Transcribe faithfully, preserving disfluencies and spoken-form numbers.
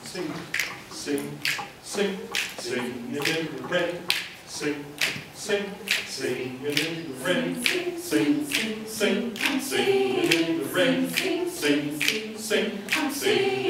sing, sing, sing, singing in the rain. Sing, sing, singing in the rain. Sing, sing, sing, singing in the rain. Sing, sing, sing, sing.